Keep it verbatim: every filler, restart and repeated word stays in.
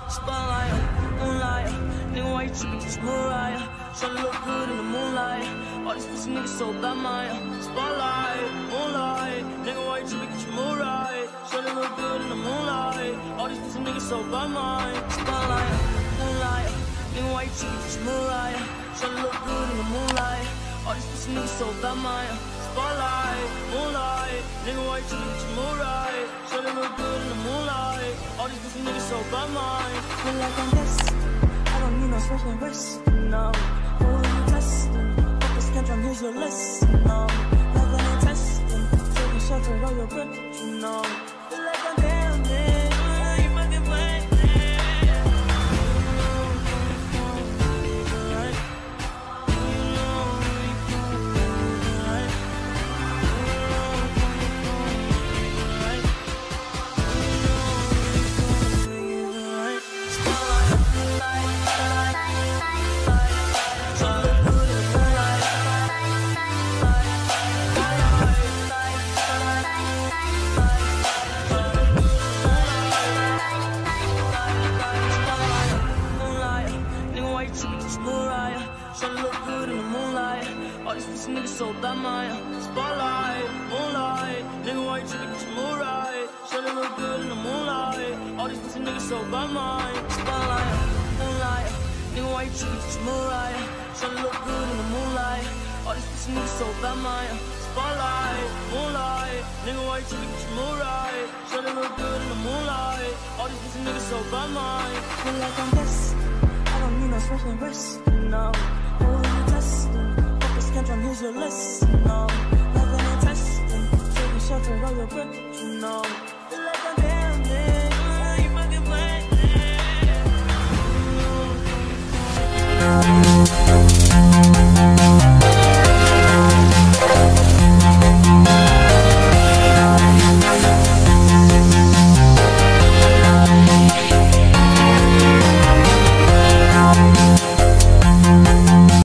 Spotlight, moonlight, nigga, why you trippin'? Just Mariah. Tryna look good in the moonlight. All these pussy niggas so bad, Maya. Spotlight, moonlight, nigga, why you trippin'? Get your mood right. Tryna look good in the moonlight. All these pussy niggas so bad, Maya. Spotlight, moonlight, nigga, why you trippin'? Get your mood right. Tryna look good in the moonlight. All these pussy niggas so bad, Maya. Spotlight, moonlight, nigga, why you trippin'? Get your mood right. Tryna look good in the moonlight. All these pussy niggas so bad, Maya. Feel like I'm destined. I don't need no special rest, no. Who are you testing? Focus control, here's your lesson, no. Nothing ain't testing. Taking shelter of your grip, you know. Feel like I'm down there. Uh, you fucking playing. Niggas so bad, Maya. Spotlight, moonlight, nigga, why you trippin'? Get your mood right. Tryna look good in the moonlight. All these pussy niggas so bad, Maya. Spotlight, moonlight, nigga, why you trippin'? Get your mood right. Tryna look good in the moonlight. All these pussy niggas so bad, Maya. Spotlight, moonlight, nigga, why you trippin'? Get your mood right. Tryna look good in the moonlight. All these pussy niggas so bad, Maya. Feel like I'm destined. I don't need no special rest, no. Who are you testing? Control, here's your lesson, no. Nothing ain't testing. Taking shelter of your grip, you know.